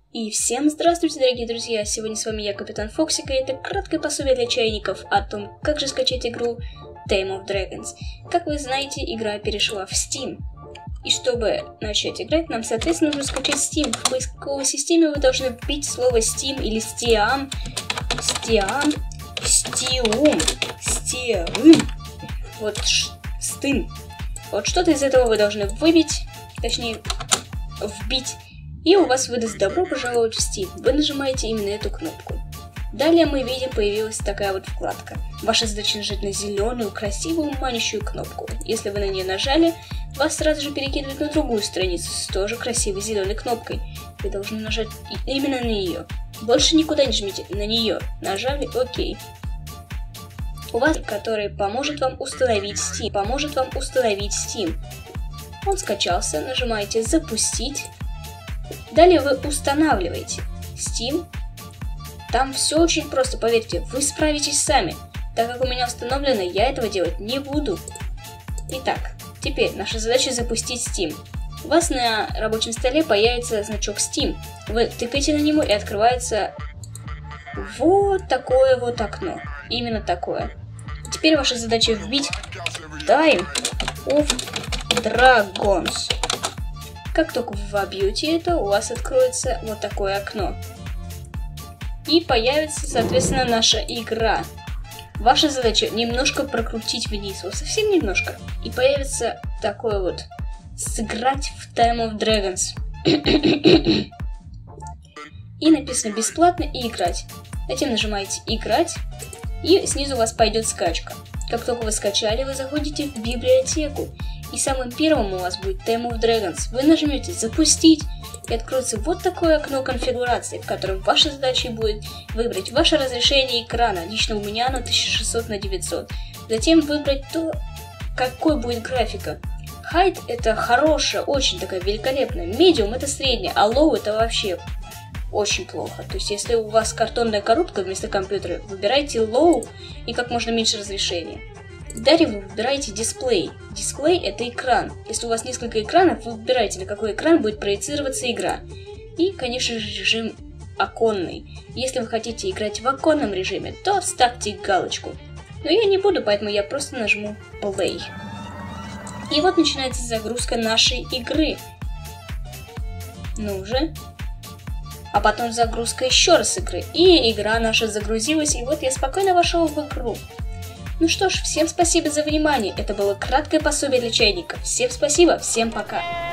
И всем здравствуйте, дорогие друзья! Сегодня с вами я, Капитан Фоксик, и это краткое пособие для чайников о том, как же скачать игру Tame of Dragons. Как вы знаете, игра перешла в Steam. И чтобы начать играть, нам, соответственно, нужно скачать Steam. В поисковой системе вы должны вбить слово Steam или Steam. Вот Steam. Вот что-то из этого вы должны выбить, точнее, вбить. И у вас выдаст «Добро пожаловать в Steam». Вы нажимаете именно эту кнопку. Далее мы видим, появилась такая вот вкладка. Ваша задача нажать на зеленую, красивую, манящую кнопку. Если вы на нее нажали, вас сразу же перекидывают на другую страницу с тоже красивой зеленой кнопкой. Вы должны нажать именно на нее. Больше никуда не жмите, на нее. Нажали «Ок». У вас, который поможет вам установить Steam. Он скачался, нажимаете «Запустить». Далее вы устанавливаете Steam. Там все очень просто, поверьте, вы справитесь сами. Так как у меня установлено, я этого делать не буду. Итак, теперь наша задача запустить Steam. У вас на рабочем столе появится значок Steam. Вы тыкаете на него и открывается вот такое вот окно. Именно такое. Теперь ваша задача вбить Tame of Dragons. Как только вы вобьете это, у вас откроется вот такое окно. И появится, соответственно, наша игра. Ваша задача немножко прокрутить вниз, вот совсем немножко. И появится такое вот «Сыграть в Tame of Dragons». И написано «Бесплатно» и «Играть». Затем нажимаете «Играть», и снизу у вас пойдет скачка. Как только вы скачали, вы заходите в библиотеку. И самым первым у вас будет Tame of Dragons. Вы нажмете «Запустить», и откроется вот такое окно конфигурации, в котором ваша задача будет выбрать ваше разрешение экрана. Лично у меня оно 1600 на 900. Затем выбрать то, какой будет графика. Height это хорошая, очень такая великолепная. Medium это средняя, а Low это вообще очень плохо. То есть если у вас картонная коробка вместо компьютера, выбирайте Low и как можно меньше разрешения. Далее вы выбираете дисплей. Дисплей это экран. Если у вас несколько экранов, вы выбираете, на какой экран будет проецироваться игра. И, конечно же, режим оконный. Если вы хотите играть в оконном режиме, то ставьте галочку. Но я не буду, поэтому я просто нажму Play. И вот начинается загрузка нашей игры. Ну же. А потом загрузка еще раз игры. И игра наша загрузилась, и вот я спокойно вошел в игру. Ну что ж, всем спасибо за внимание. Это было краткое пособие для чайников. Всем спасибо, всем пока.